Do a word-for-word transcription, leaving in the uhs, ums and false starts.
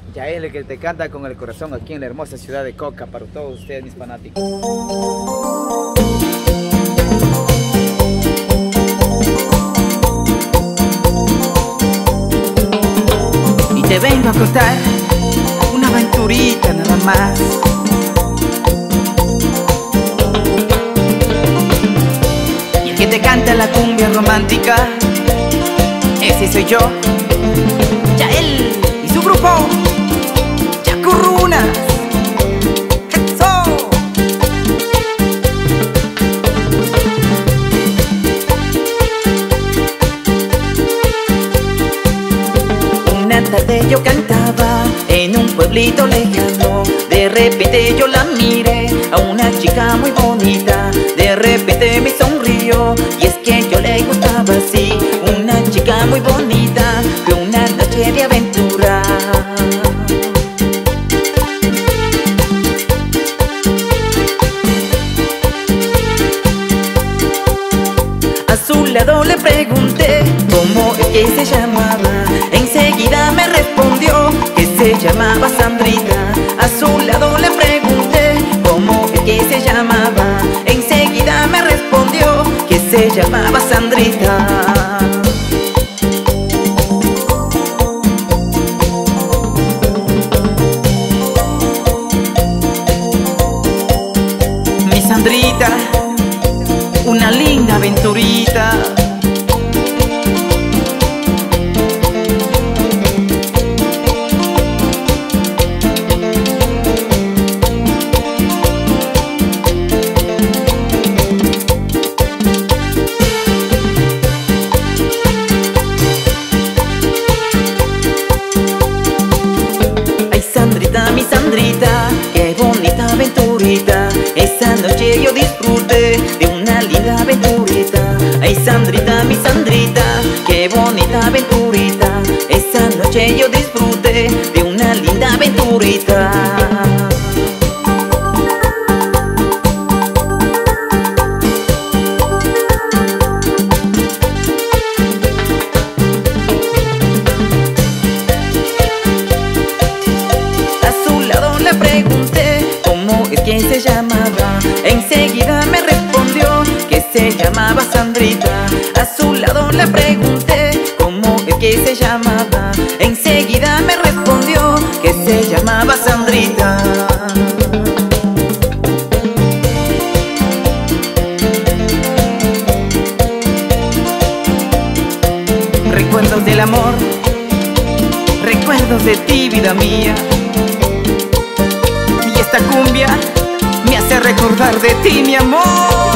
Ya es el que te canta con el corazón aquí en la hermosa ciudad de Coca para todos ustedes, mis fanáticos. Y te vengo a contar una aventurita nada más. Y el que te canta la cumbia romántica, ese soy yo, Yael y su grupo Yacurrunas. ¡Eso! Una tarde yo cantaba en un pueblito lejano. De repente yo la miré a una chica muy bonita. De repente me sonrió y es que yo le gustaba así. Una chica muy bonita, fue una noche de aventura. A su lado le pregunté cómo es que se llamaba. Enseguida me respondió que se llamaba Sandrita. A su lado le pregunté cómo es que se llamaba. Enseguida me respondió que se llamaba Sandrita. Mi Sandrita, una linda aventurita. Ay Sandrita, mi Sandrita, qué bonita aventurita. Esa noche yo disfruté de una linda aventurita. Ay Sandrita, mi Sandrita, qué bonita aventurita. Esa noche yo disfruté de una linda aventurita. Pregunté cómo es que se llamaba. Enseguida me respondió que se llamaba Sandrita. A su lado le pregunté cómo es que se llamaba. Enseguida me respondió que se llamaba Sandrita. Recuerdos del amor, recuerdos de ti, vida mía. Esta cumbia me hace recordar de ti, mi amor.